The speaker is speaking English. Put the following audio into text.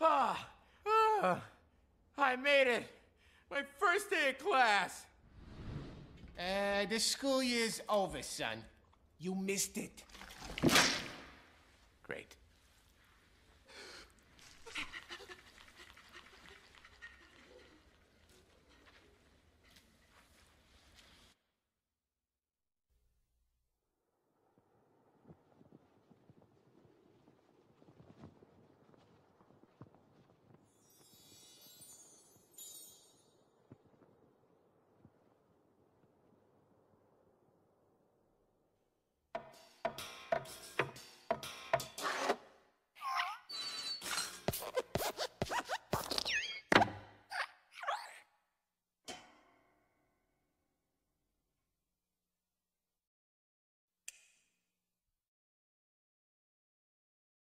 Ah, I made it. My first day of class. The school year's over, son. You missed it. Great.